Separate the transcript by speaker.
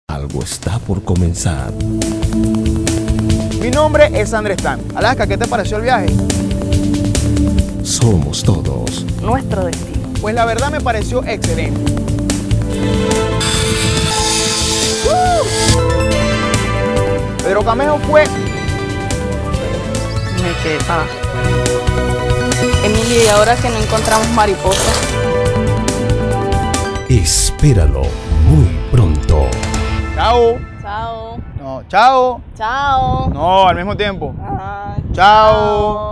Speaker 1: Algo está por comenzar.
Speaker 2: Mi nombre es Andrés Tan. Alaska, ¿qué te pareció el viaje?
Speaker 1: Somos todos
Speaker 3: nuestro destino.
Speaker 2: Pues la verdad me pareció excelente. Pedro Camejo fue...
Speaker 3: Me quedé parada. Emilia, ¿y ahora que no encontramos mariposas?
Speaker 1: Espéralo muy pronto.
Speaker 2: Chao.
Speaker 3: Chao.
Speaker 2: No, chao.
Speaker 3: Chao.
Speaker 2: No, al mismo tiempo.
Speaker 3: Ah,
Speaker 2: Chao.